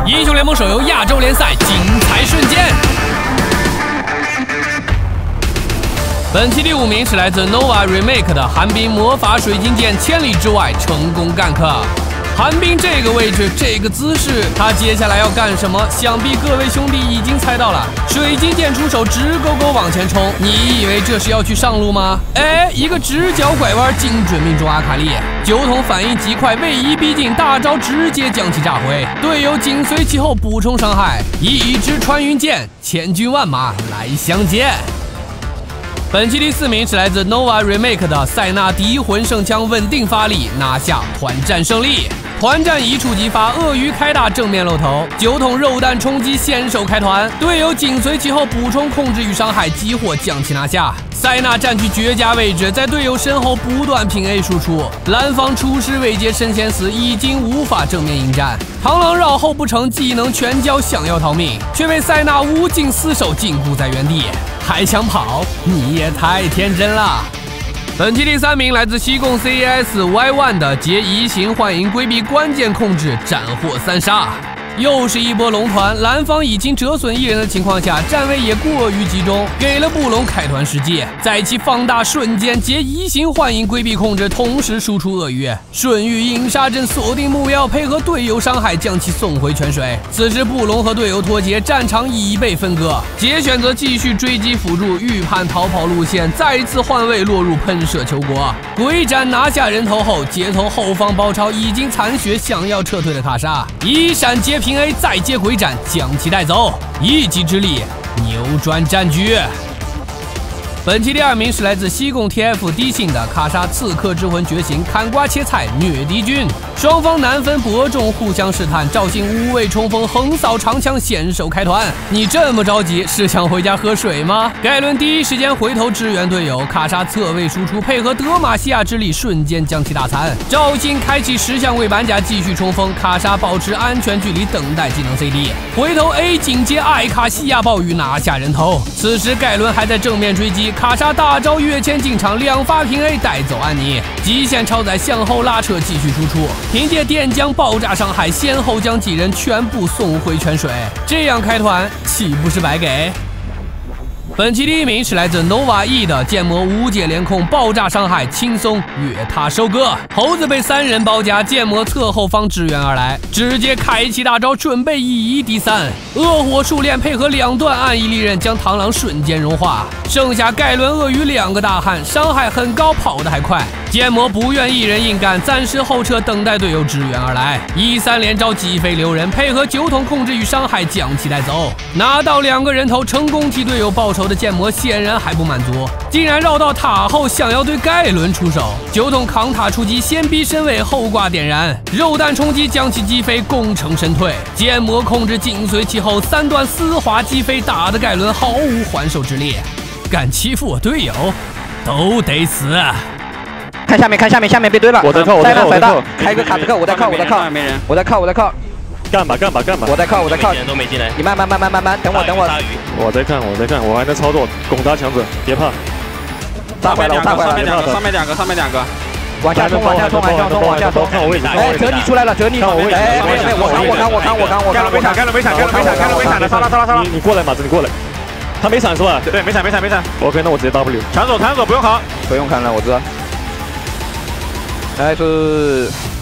英雄联盟手游亚洲联赛精彩瞬间。本期第5名是来自 Nova Remake 的寒冰魔法水晶剑千里之外成功干克。寒冰这个位置，这个姿势，他接下来要干什么？想必各位兄弟已经猜到了。水晶剑出手，直勾勾往前冲，你以为这是要去上路吗？哎，一个直角拐弯，精准命中阿卡丽。酒桶反应极快，位移逼近，大招直接将其炸毁，队友紧随其后补充伤害，一支穿云箭，千军万马来相见。本期第4名是来自 Nova Remake 的塞纳迪魂圣枪稳定发力，拿下团战胜利。团战一触即发，鳄鱼开大正面露头，酒桶肉弹冲击先手开团，队友紧随其后补充控制与伤害，激活将其拿下。塞纳占据绝佳位置，在队友身后不断平 A 输出，蓝方出师未捷身先死，已经无法正面迎战。螳螂绕后不成，技能全交，想要逃命，却被塞纳无尽厮守禁锢在原地，还想跑？你也太天真了。本期第3名来自西贡 CES Y1 的劫移形幻影规避关键控制，斩获3杀。又是一波龙团，蓝方已经折损1人的情况下，站位也过于集中，给了布隆开团时机。在其放大瞬间，劫移形幻影规避控制，同时输出鳄鱼，顺玉影杀阵锁定目标，配合队友伤害将其送回泉水。此时布隆和队友脱节，战场已被分割。杰选择继续追击辅助，预判逃跑路线，再一次换位落入喷射球国。鬼斩拿下人头后，杰从后方包抄已经残血想要撤退的卡莎，一闪接平 A 再接鬼斩，将其带走，一己之力扭转战局。本期第2名是来自西贡 TF 低信的卡莎刺客之魂觉醒，砍瓜切菜虐敌军。双方难分伯仲，互相试探，赵信无畏冲锋，横扫长枪，先手开团。你这么着急，是想回家喝水吗？盖伦第一时间回头支援队友，卡莎侧位输出，配合德玛西亚之力，瞬间将其打残。赵信开启10项位板甲，继续冲锋，卡莎保持安全距离，等待技能 CD， 回头 A 紧接艾卡西亚暴雨，拿下人头。此时盖伦还在正面追击，卡莎大招跃迁进场，2发平 A 带走安妮，极限超载向后拉扯，继续输出，凭借电浆爆炸伤害，先后将几人全部送回泉水。这样开团岂不是白给？本期第1名是来自 Nova E 的剑魔无解连控，爆炸伤害轻松越塔收割。猴子被3人包夹，剑魔侧后方支援而来，直接开启大招，准备一移第3。恶火树链配合2段暗翼利刃，将螳螂瞬间融化。剩下盖伦、鳄鱼2个大汉，伤害很高，跑得还快。剑魔不愿一人硬干，暂时后撤，等待队友支援而来。1-3连招击飞留人，配合酒桶控制与伤害，将其带走。拿到2个人头，成功替队友报仇的剑魔显然还不满足，竟然绕到塔后，想要对盖伦出手。酒桶扛塔出击，先逼身位，后挂点燃，肉弹冲击将其击飞，攻城身退。剑魔控制紧随其后，3段丝滑击飞，打得盖伦毫无还手之力。敢欺负我队友，都得死！ 看下面，看下面，下面被堆了。 我在靠，我在靠，我在靠。 开个卡斯克，我在靠，我在靠， 没人。 我在靠，我在靠。 干吧，干吧，干吧。 我在靠，我在靠。 都没进来。 你慢慢，等我，等我。 我在看，我在看，我还在操作，攻打强者，别怕。 炸坏了，炸坏了。 上面两个，上面两个。 往下冲，往下冲，往下冲，往下冲。 看我位置。 哎，哲尼出来了，哲尼。哎，没，我扛。 盖伦没闪，了，杀了。你过来，马子，你过来。他没闪是吧？对，没闪。OK， 那我直接 W。抢手不用扛， 不用看了，我知道。来是。